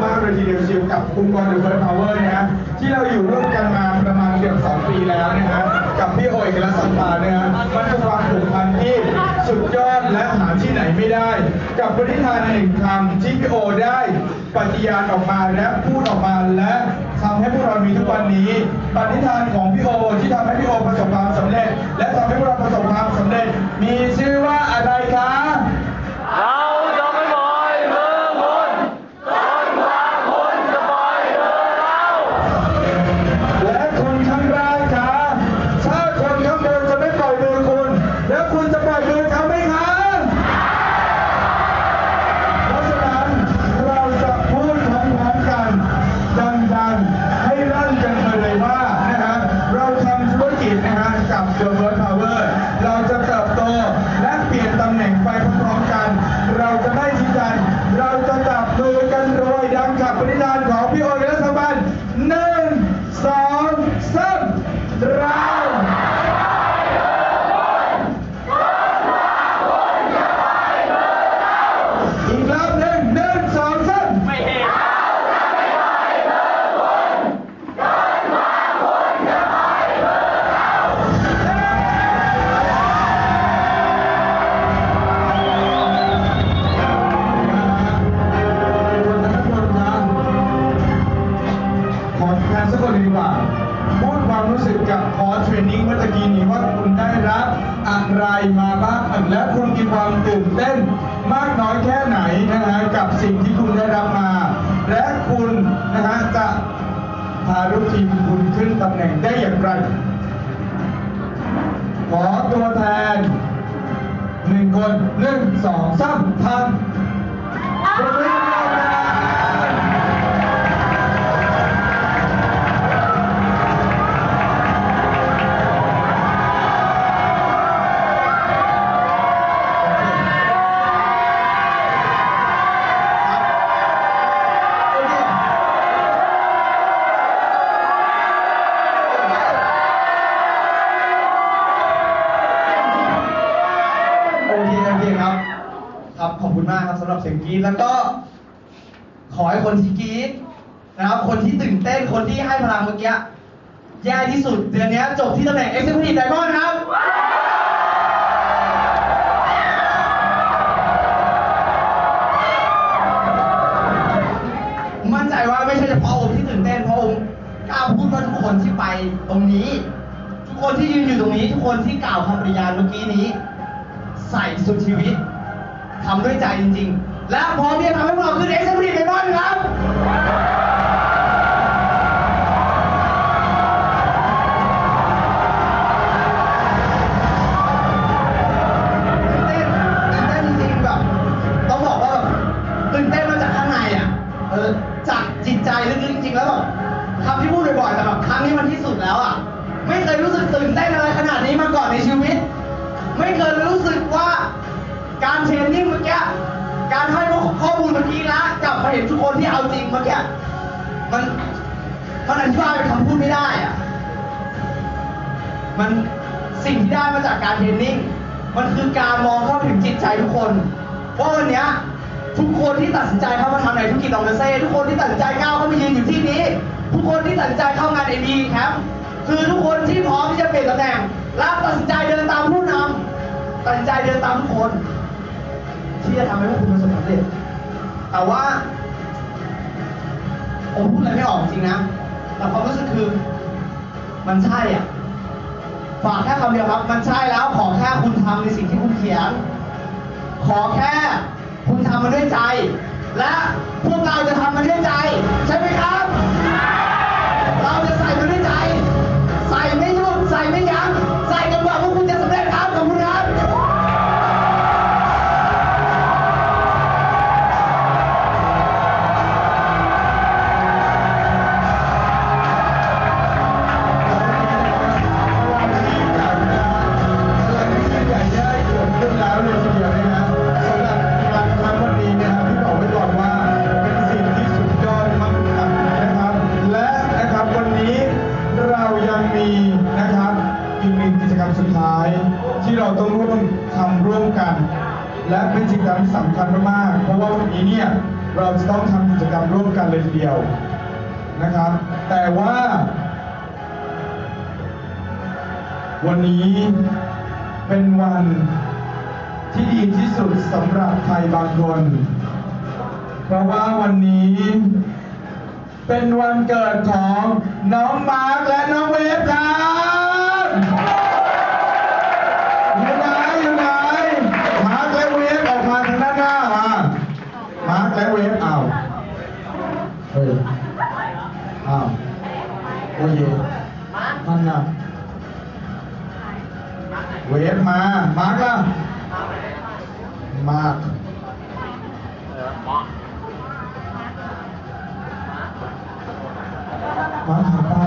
ากๆเลยทีเดียวเชียวกับองค์กร The First Power นะฮะที่เราอยู่ร่วมกันมาประมาณเกือบ2 ปีแล้วนะฮะกับพี่โอยและสัมปานะฮะมันเป็นความผูกพันที่สุดยอดและหาที่ไหนไม่ได้กับปณิธาน1 คำที่พี่โอได้ปฏิญาณออกมาและพูดออกมาและทำให้พวกเรามีทุกวันนี้ปณิธานของพี่โอที่ทำให้พี่โอประสบความสำเร็จและทำให้พวกเราประสบความสำเร็จมีชื่อว่าอะไรคะเราจะไม่ปล่อยมือคุณจนกว่าคุณจะปล่อยมือเราและคุณข้างล่างคะถ้าคนข้างบนจะไม่ปล่อยมือคุณแล้วคุณจะปล่อยมือเขาไหมคะเพราะฉะนั้นเราจะพูดพร้อมๆกันดังๆให้ลั่นกันเลยว่านะฮะเราทำธุรกิจนะฮะกับ The First Power เราจะเติบโตและเปลี่ยนตำแหน่งไปพร้อมๆกันเราจะไม่ทิ้งกันเราจะจับมือกันรวยดังกับปณิธานของพี่โอและสบัน1 2 3เราอีกรอบหนึ่ง1 2 3 ไม่เห็นขอแทนสักคนดีกว่าพูดความรู้สึกกับคอร์สเทรนนิ่งเมื่อกี้นี้ว่าคุณได้รับอะไรมาบ้างและคุณมีความตื่นเต้นมากน้อยแค่ไหนนะฮะกับสิ่งที่คุณได้รับมาและคุณนะฮะจะพาลูกทีมคุณขึ้นตำแหน่งได้อย่างไรขอตัวแทน1 คน1 2 3ท่านครับขอบคุณมากครับสำหรับเสียงกรี๊ดแล้วก็ขอให้คนที่กรี๊ดนะครับคนที่ตื่นเต้นคนที่ให้พลังเมื่อกี้แย่ที่สุดเดือนนี้จบที่ตำแหน่ง Executive Diamond ครับมั่นใจว่าไม่ใช่เฉพาะผมที่ตื่นเต้นเพราะผมกล้าพูดว่าทุกคนที่ไปตรงนี้ทุกคนที่ยืนอยู่ตรงนี้ทุกคนที่กล่าวคำปฏิญาณเมื่อกี้นี้ใส่สุดชีวิตทำด้วยใจจริงๆและพร้อมที่จะทำให้พวกเราขึ้น Executive Diamond ครับตื่นเต้นจริงๆแบบต้องบอกว่าแบบตื่นเต้นมาจากข้างในอ่ะจากจิตใจลึกๆจริงๆแล้วแบบคำที่พูดบ่อยๆแต่แบบครั้งนี้มันที่สุดแล้วอ่ะไม่เคยรู้สึกตื่นเต้นอะไรขนาดนี้มาก่อนในชีวิตไม่เคยรู้สึกว่าการเทรนนิ่งเมื่อกี้การให้ข้อมูลเมื่อกี้ละกลับมาเห็นทุกคนที่เอาจริงเมื่อกี้มันอธิบายเป็นคำพูดไม่ได้อะมันสิ่งที่ได้มาจากการเทรนนิ่งมันคือการมองเข้าถึงจิตใจทุกคนว่าวันนี้ทุกคนที่ตัดสินใจเข้ามาทำในธุรกิจองเกษตรทุกคนที่ตัดสินใจก้าวเข้ามายืนอยู่ที่นี้ทุกคนที่ตัดสินใจเข้างาน AB ครับคือทุกคนที่พร้อมที่จะเปลี่ยนตำแหน่งและตัดสินใจเดินตามผู้นำตัดสินใจเดินตามทุกคนที่จะทำให้พวกคุณประสบความสำเร็จแต่ว่าผมพูดอะไรไม่ออกจริงนะแต่ความรู้สึกคือมันใช่อ่ะฝากแค่คำเดียวครับมันใช่แล้วขอแค่คุณทำในสิ่งที่คุณเขียนขอแค่คุณทำมันด้วยใจและพวกเราจะทำมันด้วยใจใช่ไหมครับเราจะใส่มันด้วยใจใส่ไม่หยุดใส่ไม่ยั้งใส่จนกว่าพวกคุณจะสำเร็จครับขอบคุณครับสุดท้ายที่เราต้องร่วมทำร่วมกันและเป็นสิ่งที่สำคัญมากๆเพราะว่าวันนี้เนี่ยเราจะต้องทำกิจกรรมร่วมกันเลยทีเดียวนะครับ แต่ว่า วันนี้เป็นวันที่ดีที่สุดสำหรับใครบางคน เพราะว่าวันนี้เป็นวันเกิดของน้องมาร์คและน้องเวฟครับอยู่ไหนอยู่ไหนมาร์คและเวฟออกมาทางด้านหน้ามาร์คและเวฟเอาเฮ้ยอ้าวโอ้ยนั่นน่ะเวฟมา มาร์คล่ะมาร์คมาร์คหายไป